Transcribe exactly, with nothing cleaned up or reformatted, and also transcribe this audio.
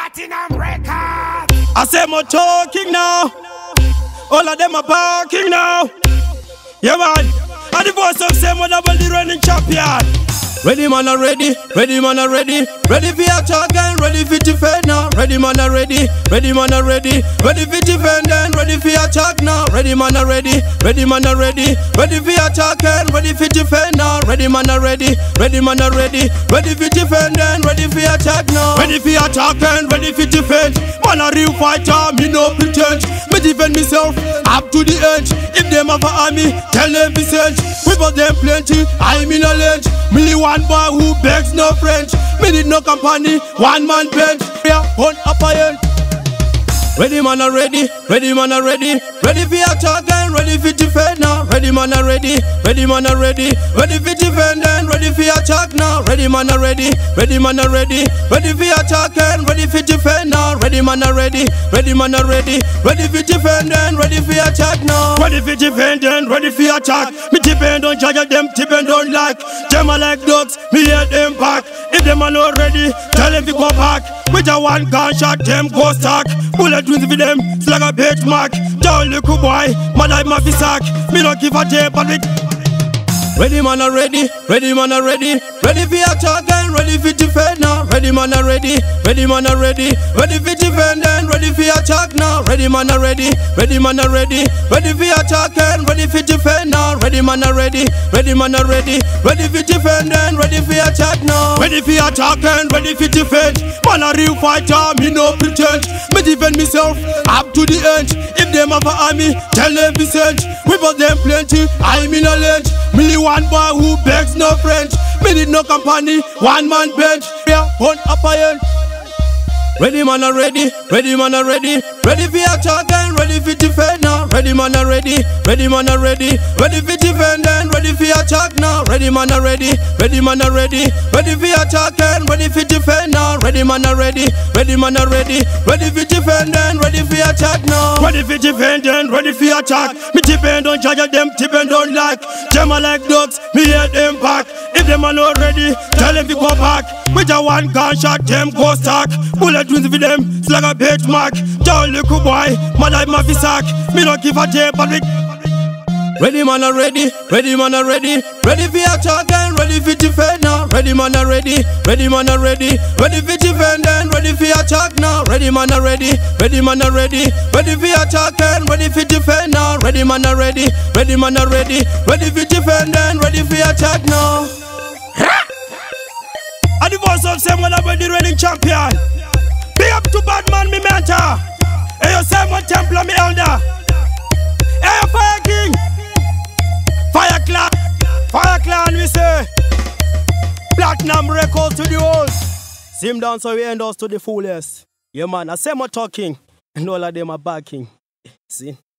Platinum Records. I say more talking now. All of them are barking now. Yeah man, and the voice of same one about the running champion. Ready man are ready, ready man are ready. Ready for your talk and ready for to fade now. Ready man are ready, ready man are ready. Ready for to fade and ready for your talk now. Ready man are ready, ready man are ready. Ready for your talk and ready for to fade now. Ready man are ready, ready man are ready. Ready for to fade and ready for your talk now. Ready for your talk and ready for to fade. Man a real fighter, me no pretend. Me defend myself up to the edge. If them have an army, tell them be sent. We got them plenty, I'm in a ledge. Me one boy who begs no French. Me need no company, one man bench. We are on upper end. Ready man are ready, ready man are ready. Ready for your talk and ready for to fade now. Ready man are ready, ready man are ready. Ready for to fade and ready for your talk now. Ready man are ready, ready man are ready. Ready for your talk and ready for to fade now. Ready man are ready, ready man are ready. Ready for to fade and ready for your talk now. Ready for to fade and ready for your talk. Me depend on judge them, depend on like. Them are like dogs, me hate them back. If them are not ready, tell them to go back. With a one gunshot, them go stack. Bullet twins for them, slag a benchmark. Down little boy, man like my sack. Me don't give a damn, but it. Ready man are ready, ready man are ready. Ready for your talk and ready for to fade now. Ready man are ready, ready man are ready. Ready for to fade and ready for your talk now. Ready man are ready, ready man are ready. Ready for your talk and ready for to fade now. Ready man are ready, ready man are ready. Ready for to fade and ready for your talk now. Ready for your talk and ready for to fade. Man a real fighter, me no pretend. Me defend myself up to the end. If them have an army, tell them be sent. We got them plenty, I'm in a ledge. Me one boy who begs no French. Me need no company, one man bench. We are on upper end. Ready man are ready, ready man are ready. Ready for your talk and ready for to fade now. Ready man are ready, ready man are ready. Ready for to fade and ready for your talk now. Ready man are ready, ready man are ready. Ready for your talk and ready for to fade now. Ready man are ready, ready man are ready. Ready for to fade and ready for your talk now. Ready for to fade and ready for your talk. Me depend on judge them, depend on like. Them are like dogs, me hate them back. If them are not ready, tell them to go back. With a one gunshot, them go stack. Bullet twins for them, slag a benchmark. Down little boy, man like my sack. Me don't give a damn, but it. Ready man are ready, ready man are ready. Ready for your talk and ready for to fade now. Ready man are ready, ready man are ready. Ready for to fade and ready for your talk now. Ready man are ready, ready man are ready. Ready for your talk and ready for to fade now. Ready man are ready, ready man are ready. Ready for to fade and ready for your talk now. And the voice of same one about the reigning champion. Big up to Badman, me mentor. Hey, you same one Templar, me elder. Hey, Fire King. Fire Clan. Fire Clan, we say. Platinum Records to the world. Sim down so we end us to the fullest. Yeah, man, I say more talking. And all of them are backing. See?